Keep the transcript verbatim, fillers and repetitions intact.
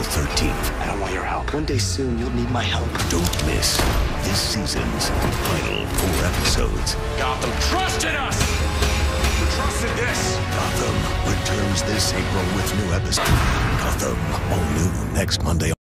thirteenth. I don't want your help. One day soon, you'll need my help. Don't miss this season's final four episodes. Gotham, trust in us! Trust in this! Gotham returns this April with new episodes. Gotham, all new next Monday.